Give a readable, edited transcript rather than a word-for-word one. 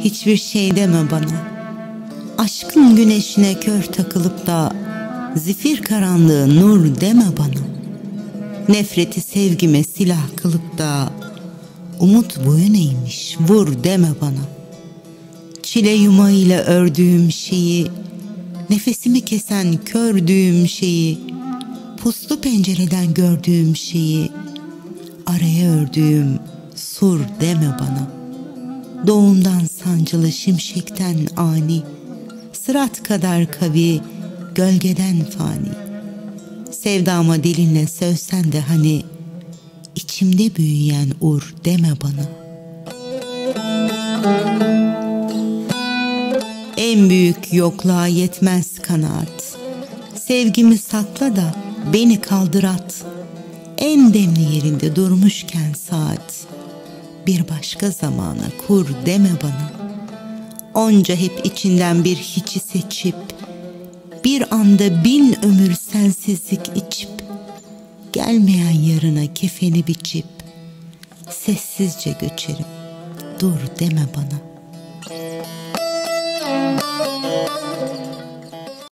hiçbir şey deme bana. Aşkın güneşine kör takılıp da zifir karanlığı nur deme bana. Nefreti sevgime silah kılıp da umut boyun eğmiş vur deme bana. Çile yumağıyla ördüğüm şeyi, nefesimi kesen kördüğüm şeyi, puslu pencereden gördüğüm şeyi, araya ördüğüm sur deme bana. Doğumdan sancılı şimşekten ani, sırat kadar kavi, gölgeden fani. Sevdama dilinle sövsen de hani, içimde büyüyen ur deme bana. En büyük yokluğa yetmez kanaat. Sevgimi sakla da beni kaldır at. En demli yerinde durmuşken saat, bir başka zamana kur deme bana. Onca hep içinden bir hiçi seçip, bir anda bin ömür sensizlik içip, gelmeyen yarına kefeni biçip, sessizce göçerim dur deme bana.